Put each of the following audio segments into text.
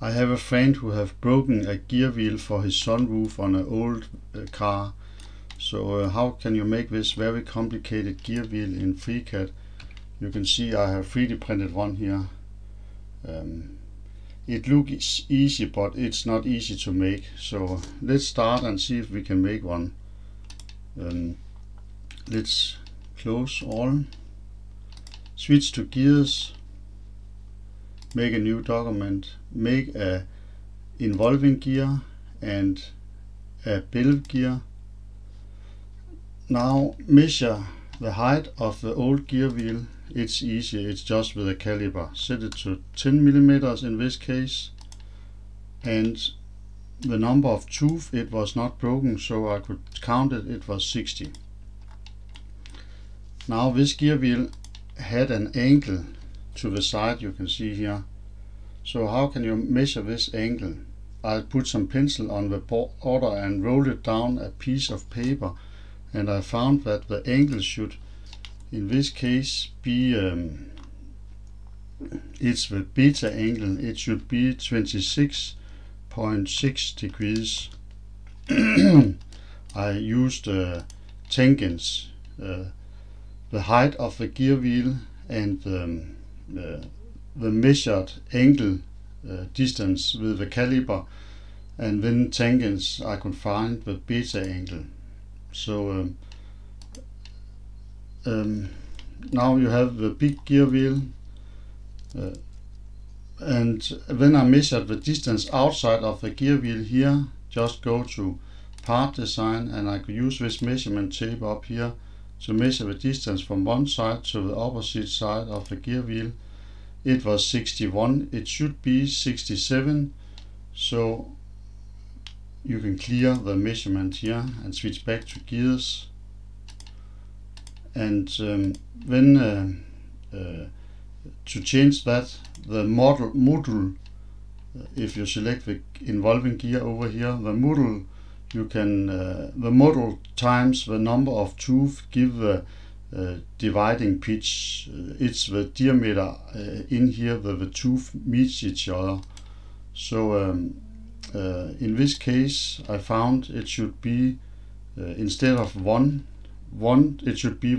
I have a friend who have broken a gear wheel for his sunroof on an old car. So how can you make this very complicated gear wheel in FreeCAD? You can see I have 3D printed one here. It looks easy, but it's not easy to make. So let's start and see if we can make one. Let's close all, switch to gears, make a new document, make a involving gear and a build gear. Now measure the height of the old gear wheel. It's easy, it's just with a caliper. Set it to 10 millimeters in this case, and the number of tooth, it was not broken, so I could count it, it was 60. Now this gear wheel had an angle to the side, you can see here. So how can you measure this angle? I'll put some pencil on the border and roll it down a piece of paper, and I found that the angle should in this case be it's the beta angle. It should be 26.6 degrees. I used tangents, the height of the gear wheel and the measured angle distance with the caliper, and then tangents I could find the beta angle. So now you have the big gear wheel, and when I measured the distance outside of the gear wheel here, just go to part design, and I could use this measurement tape up here to measure the distance from one side to the opposite side of the gear wheel. It was 61, it should be 67, so you can clear the measurement here and switch back to gears. And when to change that, the module, if you select the involving gear over here, the module, you can the module times the number of tooth give the dividing pitch. It's the diameter in here where the tooth meets each other. So in this case I found it should be instead of 1, it should be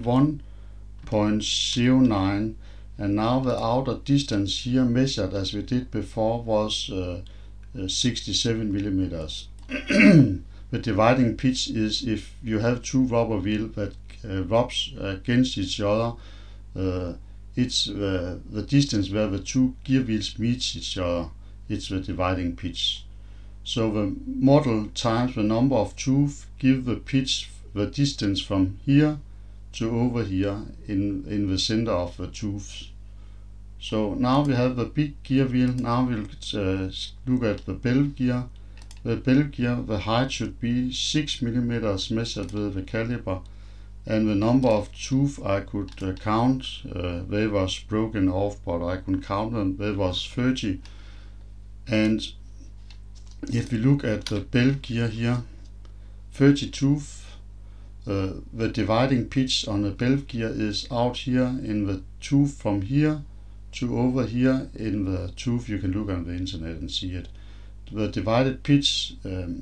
1.09, and now the outer distance here measured as we did before was 67 millimeters. The dividing pitch is if you have two rubber wheels that rubs against each other, it's the distance where the two gear wheels meet each other, it's the dividing pitch. So the model times the number of tooth give the pitch, the distance from here to over here in the center of the tooth. So now we have the big gear wheel. Now we'll look at the belt gear. The belt gear, the height should be 6 millimeters measured with the caliper, and the number of tooth I could count. They was broken off, but I could count them. They was 30. And if we look at the belt gear here, 30 tooth. The dividing pitch on the belt gear is out here in the tooth from here to over here in the tooth. You can look on the internet and see it. The divided pitch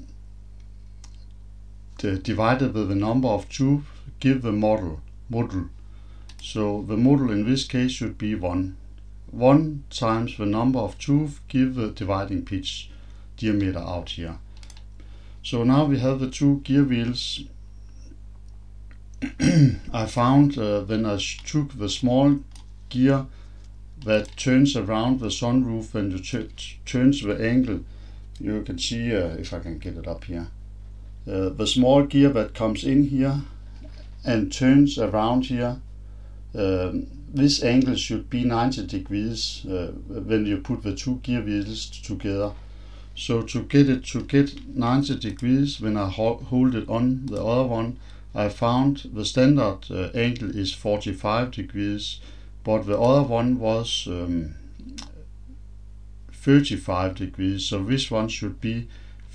divided with the number of tooth give the module. So the module in this case should be 1. 1 times the number of tooth give the dividing pitch diameter out here. So now we have the two gear wheels. I found when I took the small gear that turns around the sunroof when you turns the angle, you can see if I can get it up here, the small gear that comes in here and turns around here, this angle should be 90 degrees when you put the two gear wheels together. So to get 90 degrees, when I hold it on the other one, I found the standard angle is 45 degrees, but the other one was 35 degrees, so this one should be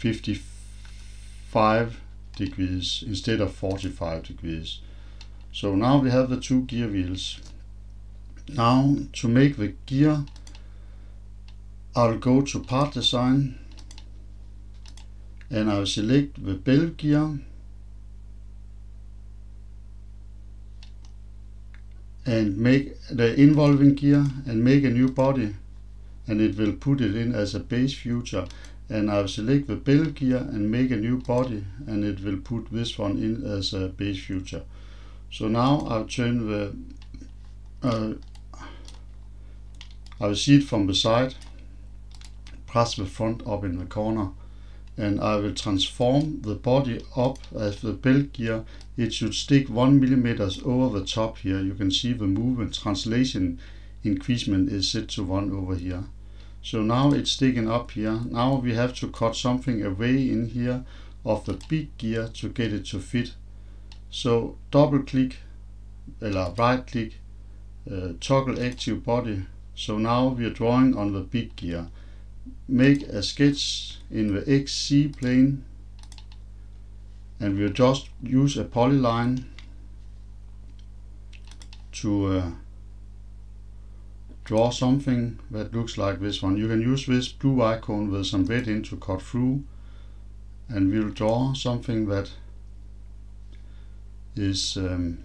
55 degrees instead of 45 degrees. So now we have the two gear wheels. Now to make the gear, I'll go to part design and I'll select the bell gear and make the involving gear and make a new body, and it will put it in as a base future. And I'll select the bell gear and make a new body, and it will put this one in as a base future. So now I'll turn the I'll see it from the side, press the front up in the corner, and I will transform the body up as the belt gear. It should stick 1 mm over the top here. You can see the movement translation increasement is set to 1 over here. So now it's sticking up here. Now we have to cut something away in here of the big gear to get it to fit. So double click, right click, toggle active body. So now we are drawing on the big gear. Make a sketch in the XZ plane, and we'll just use a polyline to draw something that looks like this one. You can use this blue icon with some red in to cut through, and we'll draw something that is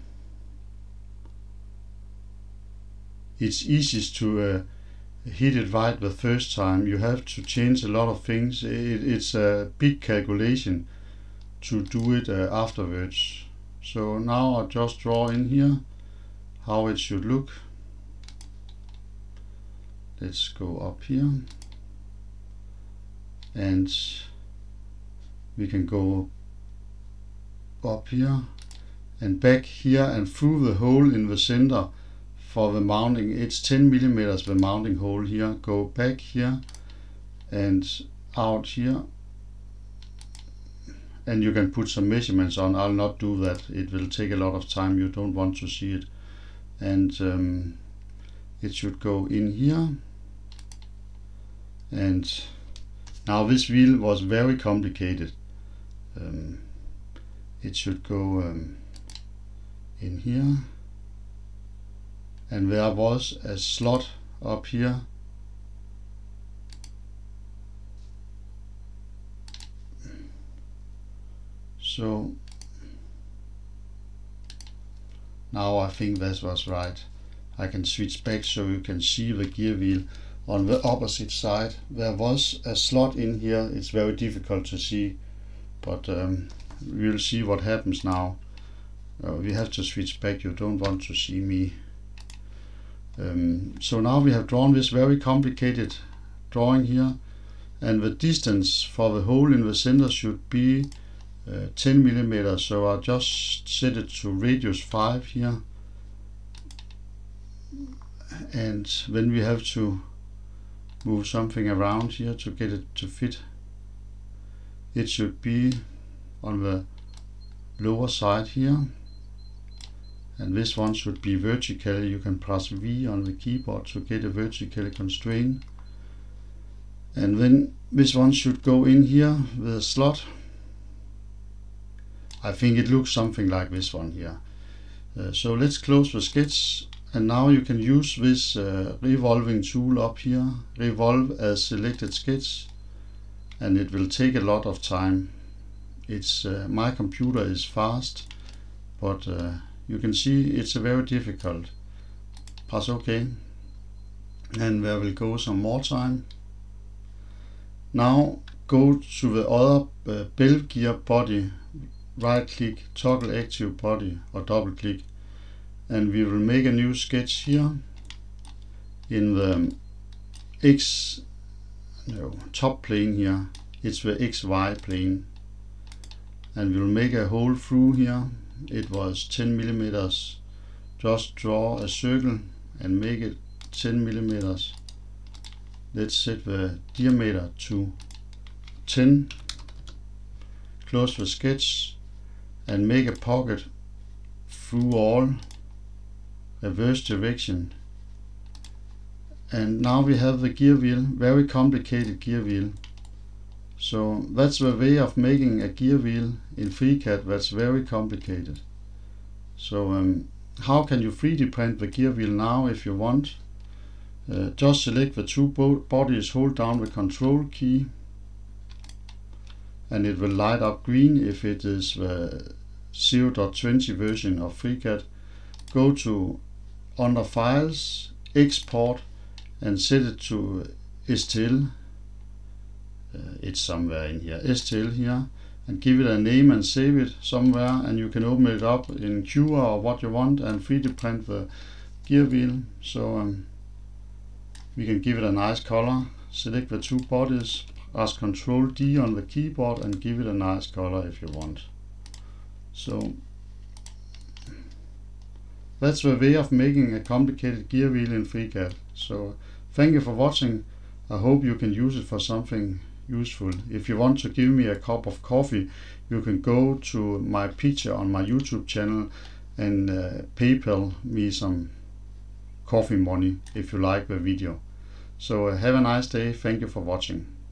it's easiest to hit it right the first time. You have to change a lot of things. It's a big calculation to do it afterwards. So now I'll just draw in here how it should look. Let's go up here, and we can go up here and back here and through the hole in the center for the mounting. It's 10 mm the mounting hole here. Go back here and out here, and you can put some measurements on. I'll not do that, it will take a lot of time, you don't want to see it. And it should go in here. And now this wheel was very complicated. It should go in here, and there was a slot up here. So now I think this was right. I can switch back so you can see the gear wheel on the opposite side. There was a slot in here. It's very difficult to see, but we'll see what happens now. We have to switch back, you don't want to see me. So now we have drawn this very complicated drawing here, and the distance for the hole in the center should be 10 mm. So I'll just set it to radius 5 here, and then we have to move something around here to get it to fit. It should be on the lower side here, and this one should be vertically. You can press V on the keyboard to get a vertical constraint, and then this one should go in here with a slot. I think it looks something like this one here. So let's close the sketch, and now you can use this revolving tool up here, revolve as selected sketch, and it will take a lot of time. It's my computer is fast, but you can see it's very difficult. Press OK, and there will go some more time. Now go to the other bell gear body, right click, toggle active body, or double click, and we will make a new sketch here in the top plane here. It's the XY plane, and we'll make a hole through here. It was 10 mm. Just draw a circle and make it 10 mm. Let's set the diameter to 10. Close the sketch and make a pocket through all, reverse direction. And now we have the gear wheel, very complicated gear wheel. So that's the way of making a gear wheel in FreeCAD that's very complicated. So how can you 3D print the gear wheel now if you want? Just select the two bodies, hold down the control key, and it will light up green if it is the 0.20 version of FreeCAD. Go to under Files, Export, and set it to STL. It's somewhere in here, STL here, and give it a name and save it somewhere, and you can open it up in Cura or what you want and 3D print the gear wheel. So we can give it a nice color. Select the two bodies, press Ctrl D on the keyboard and give it a nice color if you want. So that's the way of making a complicated gear wheel in FreeCAD. So thank you for watching. I hope you can use it for something useful. If you want to give me a cup of coffee, you can go to my picture on my YouTube channel and PayPal me some coffee money if you like the video. So have a nice day. Thank you for watching.